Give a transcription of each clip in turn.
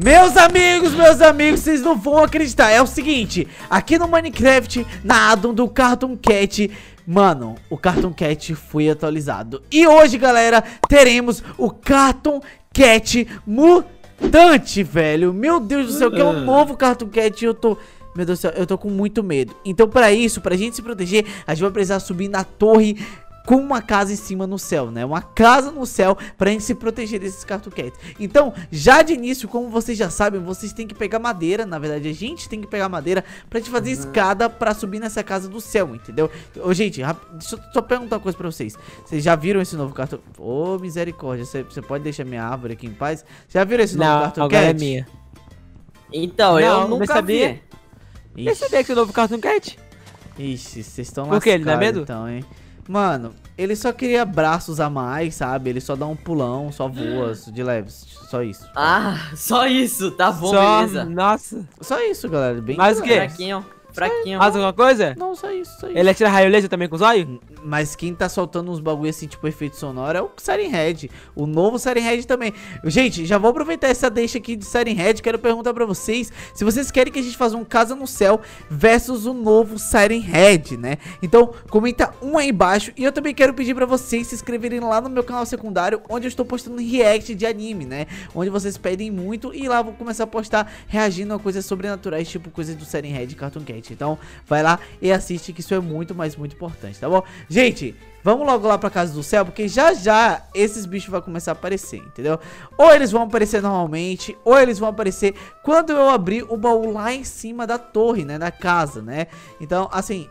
Meus amigos, vocês não vão acreditar. É o seguinte, aqui no Minecraft, na addon do Cartoon Cat, mano, o Cartoon Cat foi atualizado. E hoje, galera, teremos o Cartoon Cat Mutante, velho. Meu Deus do céu, que é um novo Cartoon Cat. Meu Deus do céu, eu tô com muito medo. Então, pra isso, pra gente se proteger, a gente vai precisar subir na torre com uma casa em cima no céu, né? Uma casa no céu pra gente se proteger desses Cartoon Cats. Então, já de início, como vocês já sabem, vocês têm que pegar madeira. Na verdade, a gente tem que pegar madeira pra gente fazer escada pra subir nessa casa do céu, entendeu? Ô, gente, deixa eu só perguntar uma coisa pra vocês. Vocês já viram esse novo Cartoon... Ô, misericórdia, você pode deixar minha árvore aqui em paz? Já viram esse novo Cartoon Cat? Não, é minha. Então, eu nunca vi. Você sabia que o novo Cartoon Cat? Ixi, vocês estão lascados. Por quê? Ele dá medo? Então, hein? Mano, ele só queria braços a mais, sabe? Ele só dá um pulão, só voa de leves, só isso. Ah, só isso, tá bom, beleza. Nossa. Só isso, galera, bem... Mas o quê? Fraquinho. Mais alguma coisa? Não, só isso, só isso. Ele atira raio laser também com os olhos? Mas quem tá soltando uns bagulho assim, tipo efeito sonoro, é o Siren Head. O novo Siren Head também. Gente, já vou aproveitar essa deixa aqui de Siren Head. Quero perguntar pra vocês se vocês querem que a gente faça um Casa no Céu versus o novo Siren Head, né? Então, comenta um aí embaixo. E eu também quero pedir pra vocês se inscreverem lá no meu canal secundário, onde eu estou postando react de anime, né? Onde vocês pedem muito e lá eu vou começar a postar reagindo a coisas sobrenaturais, tipo coisas do Siren Head e Cartoon Cat. Então, vai lá e assiste, que isso é muito, mas muito importante, tá bom? Gente, vamos logo lá pra Casa do Céu, porque já esses bichos vão começar a aparecer, entendeu? Ou eles vão aparecer normalmente, ou eles vão aparecer quando eu abrir o baú lá em cima da torre, né? Na casa, né? Então, assim,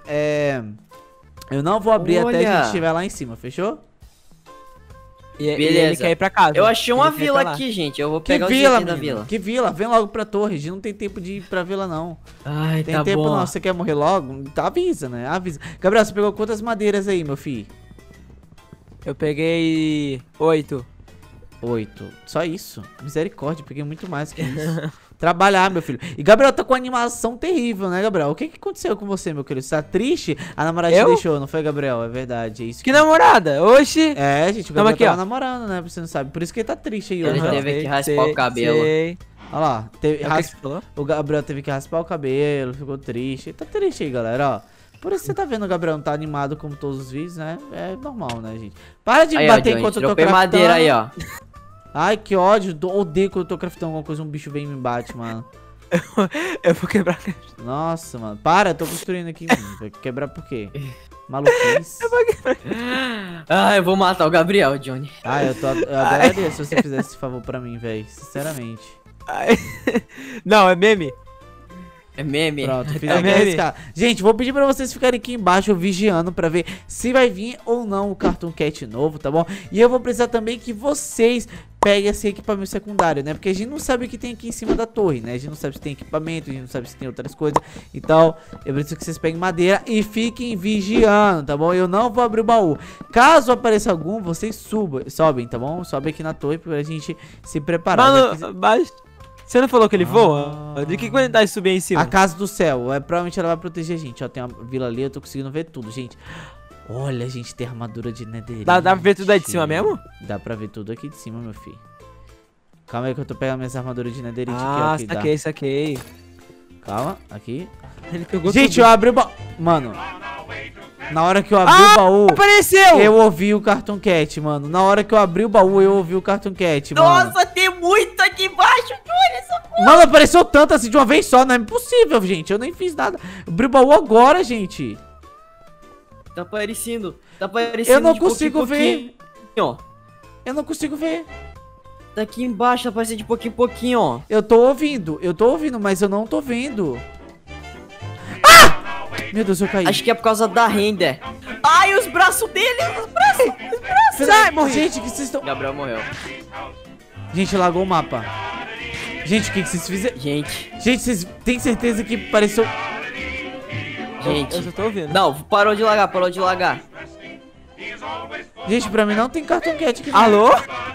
eu não vou abrir até a gente estiver lá em cima, fechou? E ele quer ir pra casa. Eu achei uma vila aqui, gente. Eu vou pegar o jeito da vila. Que vila? Vem logo pra torre. A gente não tem tempo de ir pra vila, não. Ai, tem tempo não. Você quer morrer logo? Tá, avisa, né? Avisa. Gabriel, você pegou quantas madeiras aí, meu filho? Eu peguei 8. 8. Só isso? Misericórdia, peguei muito mais que isso. Trabalhar, meu filho. E Gabriel tá com animação terrível, né, Gabriel? O que aconteceu com você, meu querido? Você tá triste? A namorada te deixou, não foi, Gabriel? É verdade, é isso. Que namorada? Oxi! É, gente, o Gabriel tava namorando, né? Você não sabe. Por isso que ele tá triste aí hoje. Ele teve que raspar o cabelo. Olha lá, o Gabriel teve que raspar o cabelo, ficou triste. Ele tá triste aí, galera, ó. Por isso você tá vendo o Gabriel não tá animado como todos os vídeos, né? É normal, né, gente? Para de me bater enquanto eu tô craftando. Madeira aí, ó. Ai, que ódio. Odeio quando eu tô craftando alguma coisa, um bicho vem e me bate, mano. Eu vou quebrar. Nossa, mano. Para, eu tô construindo aqui, mano. Vai quebrar por quê? Maluquice. Eu vou matar o Gabriel, Johnny. Eu adoraria se você fizesse esse favor pra mim, velho. Sinceramente. Não, é meme. É meme. Pronto, fiz arriscar. Gente, vou pedir pra vocês ficarem aqui embaixo vigiando pra ver se vai vir ou não o Cartoon Cat novo, tá bom? E eu vou precisar também que vocês peguem esse equipamento secundário, né? Porque a gente não sabe o que tem aqui em cima da torre, né? A gente não sabe se tem equipamento, a gente não sabe se tem outras coisas. Então, eu preciso que vocês peguem madeira e fiquem vigiando, tá bom? Eu não vou abrir o baú. Caso apareça algum, vocês sobem, tá bom? Sobe aqui na torre pra gente se preparar. Mano, mas... Você não falou que ele voa? De que quantidade subir aí em cima? A Casa do Céu. Provavelmente ela vai proteger a gente. Ó, tem uma vila ali, eu tô conseguindo ver tudo, gente. Olha, a gente tem armadura de netherite. Dá pra ver tudo aí de cima mesmo? Dá pra ver tudo aqui de cima, meu filho. Calma aí que eu tô pegando minhas armaduras de netherite aqui, ó. Saquei. Calma, aqui. Ele pegou gente, tudo. Eu abri o baú. Mano, na hora que eu abri o baú... apareceu! Eu ouvi o Cartoon Cat, mano. Na hora que eu abri o baú, eu ouvi o Cartoon Cat, mano. Nossa, tem muito aqui embaixo, Johnny. Mano, apareceu tanto assim de uma vez só. Não é impossível, gente. Eu nem fiz nada. Eu abri o baú agora, gente. Tá aparecendo. Eu não consigo ver. Ó. Eu não consigo ver. Tá aqui embaixo, tá aparecendo de pouquinho em pouquinho, ó. Eu tô ouvindo, mas eu não tô vendo. Ah! Meu Deus, eu caí. Acho que é por causa da render. Ai, os braços dele, os braços. Sai, morri. Gente, que vocês estão... Gabriel morreu. Gente, lagou o mapa. Gente, o que vocês fizeram? Gente, vocês têm certeza que pareceu... Gente, eu só tô ouvindo. Não, parou de lagar. Gente, pra mim não tem Cartoon Cat aqui. Alô?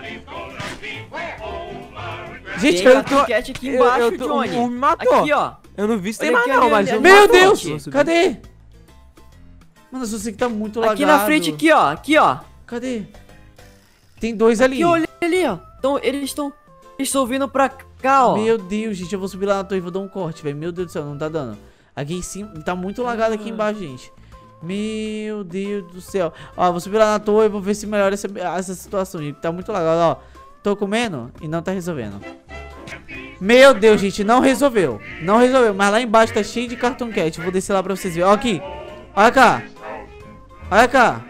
Gente, eu tô... Cat aqui embaixo, Johnny. Me matou. Aqui, ó. Eu não vi se tem Olha mais aqui, não, mas... Meu Deus, cadê? Mano, eu só sei que tá muito lagado. Aqui na frente, aqui, ó. Cadê? Tem dois ali. Aqui, olha ali, ó. Então, eles estão vindo pra Cá, ó. Meu Deus, gente, eu vou subir lá na torre e vou dar um corte, velho. Meu Deus do céu, não tá dando. Aqui em cima, tá muito lagado aqui embaixo, gente. Meu Deus do céu. Ó, vou subir lá na torre e vou ver se melhora essa situação, gente. Tá muito lagado, ó. Tô comendo e não tá resolvendo. Meu Deus, gente, não resolveu. Não resolveu, mas lá embaixo tá cheio de Cartoon Cat. Vou descer lá pra vocês verem. Ó aqui. Olha cá. Olha cá.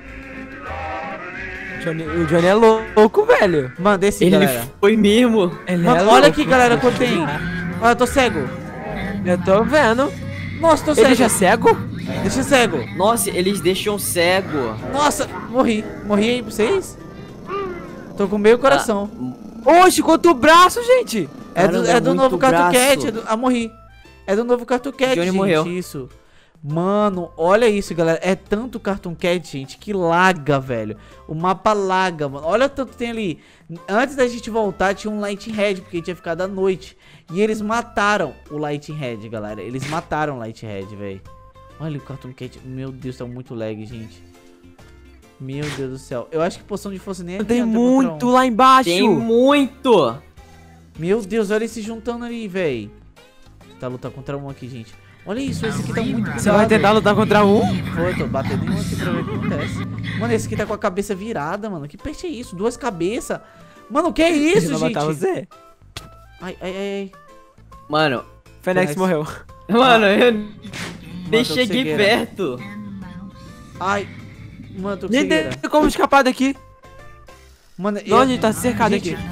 O Johnny é louco, velho. Mano, desce, Ele galera. foi mesmo. Ele Mano, é olha louco. aqui, galera, quanto tem. Olha, eu tô cego. Eu tô vendo. Nossa, tô cego. Ele já é cego? Deixa cego. Nossa, eles deixam cego. Nossa, morri. Morri aí pra vocês? Tô com meio coração. Oxe, quanto braço, gente. Caramba, É do muito novo Cartoon braço. Cat. Morri. É do novo Cartoon Cat, Johnny gente. morreu. Isso. Mano, olha isso, galera. É tanto Cartoon Cat, gente, que laga, velho. O mapa laga, mano. Olha o tanto que tem ali. Antes da gente voltar, tinha um Lighting Head, porque tinha ficado à noite. E eles mataram o Lighting Head, galera. Eles mataram o Lighting Head, velho. Olha o Cartoon Cat. Meu Deus, tá muito lag, gente. Meu Deus do céu. Eu acho que poção de força nem Tem adianta muito contra um. lá embaixo. Tem muito. Meu Deus, olha eles se juntando ali, velho. Tá lutar contra um aqui, gente. Olha isso, esse aqui tá muito Você vai bugado. tentar lutar contra um? Foi, tô batendo em um aqui pra ver o que acontece. Mano, esse aqui tá com a cabeça virada, mano. Que peixe é isso? Duas cabeças. Mano, que é isso, Ele vai gente? matar você. Ai, ai, ai. Mano, Fênix Fênix. morreu. mano, eu Mano, nem tô com cheguei cegueira. perto. Ai. Mano, tô com Nem cegueira. tem como escapar daqui. Mano, Não, a gente tá cercado gente, aqui.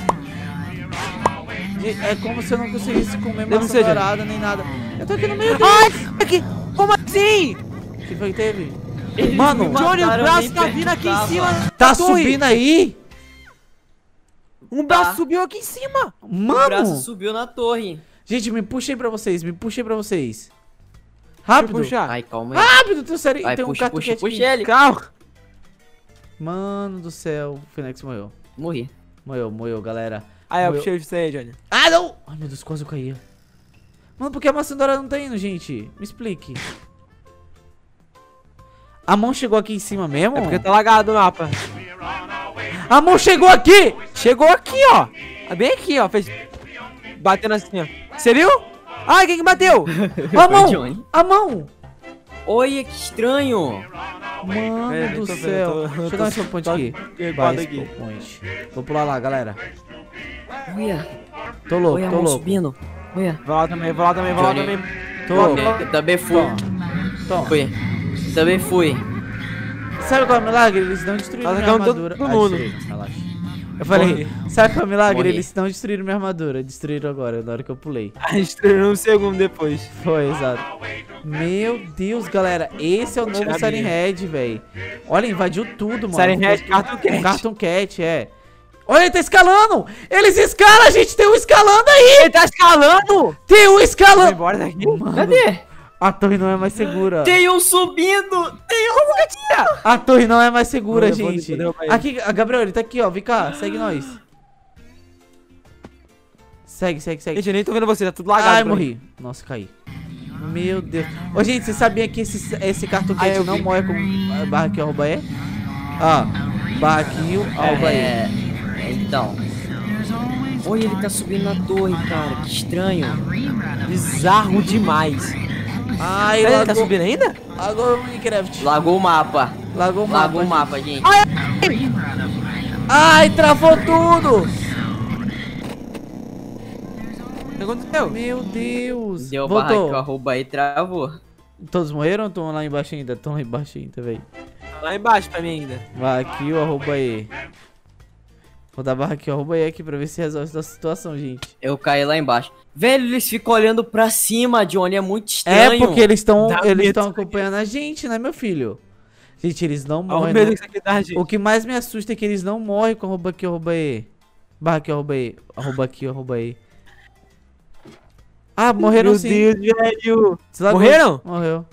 É como se eu não conseguisse comer Deve maçã ser, dourada nem nada. Eu tô aqui no meio Ai, aqui. Como assim? O que foi que teve? Eles Mano, me Johnny, o mataram, braço nem tá perto vindo aqui em tava. cima. Tá da torre. subindo aí? Um braço Tá. subiu aqui em cima. O braço Mano. subiu na torre. Gente, me puxei pra vocês, me puxei pra vocês. Deixa eu Rápido. puxar. Ai, calma aí. Rápido, tem, sério, Vai, tem um puxa, Cartoon puxa, Cat puxa aqui. ele. Calma. Mano do céu, o Fênix morreu. Morri. Morreu, galera. Aí, eu Morreu. puxei você aí, Johnny. Ah, não! Ai, meu Deus, quase eu caía. Mano, por que a maçã dourada não tá indo, gente? Me explique. A mão chegou aqui em cima mesmo? É porque tá lagado o mapa. A mão chegou aqui! Chegou aqui, ó. Bem aqui, ó. Fez... Batendo assim, ó. Você viu? Ai, quem que bateu? A mão! Johnny. A mão! Olha que estranho. Mano É, do eu tô vendo, céu. eu tô- Deixa eu dar um spawn point aqui. equipado Vai, aqui. spawn point. Vou pular lá, galera. Olha, Tô louco, olha a tô mão louco. subindo. Olha. Vai lá também, vai lá também, vai lá Johnny. também. Tô louco. Eu também fui. Toma. Toma. Fui. Também fui. Sabe qual é o milagre? Eles não destruíram Tá minha atacando todo armadura. mundo. Destruíram, relaxa. Eu falei, sabe qual é o milagre? Morri. Eles não destruíram minha armadura. Destruíram agora, na hora que eu pulei. A gente treinou um segundo depois. Foi, exato. Meu Deus, galera. Esse é o novo Tirar Siren minha. Head, velho. Olha, invadiu tudo, mano. Siren Head, Cartoon Cat. Cartoon Cat, é. Olha, ele tá escalando! Eles escalam, gente! Tem um escalando aí! Ele tá escalando! Tem um Vai escalando! embora daqui. Mano, Cadê? a torre não é mais segura. Tem um subindo. Tem um. A torre não é mais segura, Eu vou gente. derrubar ele. Aqui, a Gabriel, ele tá aqui, ó. Vem cá, segue nós. Segue, segue, segue. Gente, eu nem tô vendo você, tá tudo lagado. Ai, pra morri. Nossa, caí. Meu Deus. Ô, gente, você sabia que esse Cartoon Ai, Cat eu não vi. morre com barra kill, arroba E? Ó, barra kill, arroba E. Então. Olha, ele tá subindo na torre, cara. Que estranho. mim. Bizarro demais. Ai, Ele tá lagou, subindo ainda? lagou o Minecraft. Lagou o mapa. Lagou o mapa. Lagou o mapa, gente. Ai, travou tudo. O que aconteceu? Meu Deus. Deu barra que o Voltou. arroba aí travou. Todos morreram ou estão lá embaixo ainda? Estão lá embaixo ainda, velho. Lá embaixo pra mim ainda. Vai aqui o arroba E. Vou dar barra aqui o arroba E aqui pra ver se resolve essa situação, gente. Eu caí lá embaixo. Velho, eles ficam olhando pra cima, Johnny. É muito estranho. É porque eles estão Dá eles medo estão isso aqui. acompanhando a gente, né, meu filho? Gente, eles não Olha o morrem. medo não. que isso aqui dá, gente. O que mais me assusta é que eles não morrem com arroba aqui, arroba E. Barra aqui, arroba E. Arroba aqui, arroba E. Ah, morreram Meu sim. Deus, velho. Se lagou. Morreram? Morreu.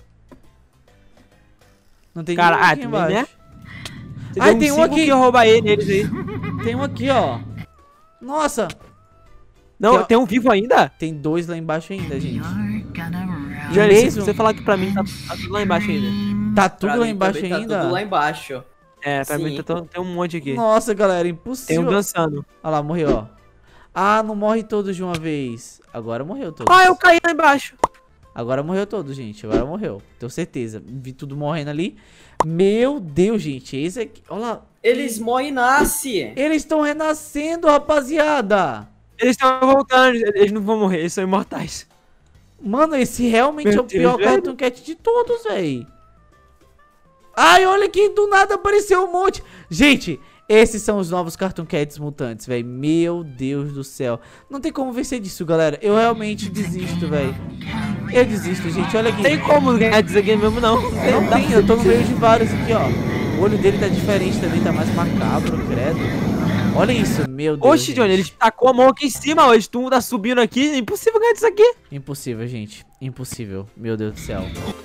Não tem Cara, ninguém ah, aqui também, embaixo. né? Você Ai, deu tem um 5 aqui. que rouba ele neles aí. Tem um aqui, ó. Nossa. Não, Tem- tem um vivo ainda? Tem dois lá embaixo ainda, gente. Johnny, se mesmo? você falar aqui pra mim, tá tudo lá embaixo ainda. Tá tudo Pra lá mim embaixo também ainda? Tá tudo lá embaixo. É, pra Sim. mim tem um monte aqui. Nossa, galera, Tem impossível. um dançando. Olha lá, morreu, ó. Ah, não morre todos de uma vez. Agora morreu todos. Ah, eu caí lá embaixo. Agora morreu todos, gente. Agora morreu. Tenho certeza. Vi tudo morrendo ali. Meu Deus, gente. Esse aqui. Olha lá. Eles morrem e nascem. Eles estão renascendo, rapaziada. Eles estão voltando, eles não vão morrer, eles são imortais. Mano, esse realmente Meu é o pior Deus, velho. Cartoon Cat de todos, véi. Ai, olha que do nada apareceu um monte. Gente, esses são os novos Cartoon Cats mutantes, velho. Meu Deus do céu. Não tem como vencer disso, galera. Eu realmente desisto, velho. Eu desisto, gente. Olha aqui. Não tem como ganhar disso aqui mesmo, não. Não tem, eu tô no meio de vários aqui, ó. O olho dele tá diferente também, tá mais macabro, credo. Olha isso, meu Deus. Oxe, Johnny, gente. ele tacou a mão aqui em cima, hoje tu tá subindo aqui, é impossível ganhar disso aqui. Impossível, gente. Impossível. Meu Deus do céu.